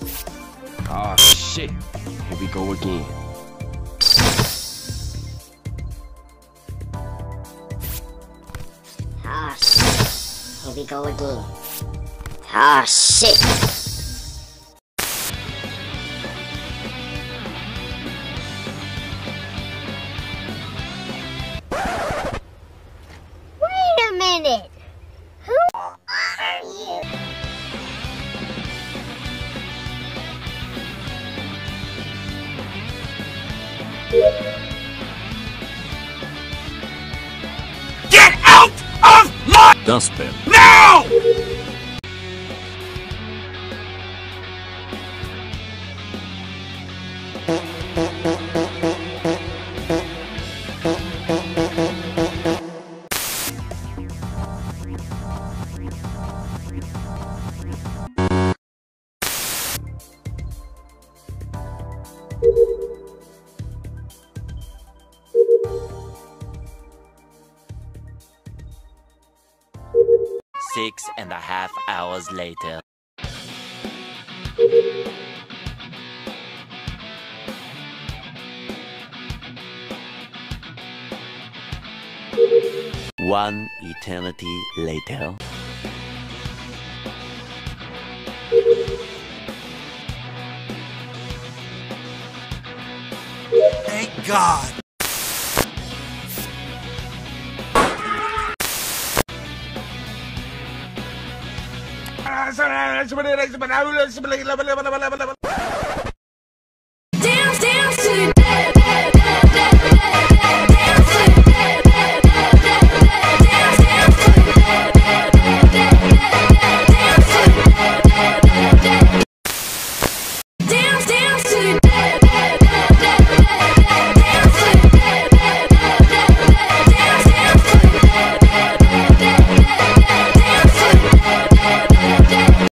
Oh shit, here we go again. Oh shit, here we go again. Oh shit. Wait a minute. Who are you? Get out of my dustbin. now! Six and a half hours later. One eternity later. Thank God.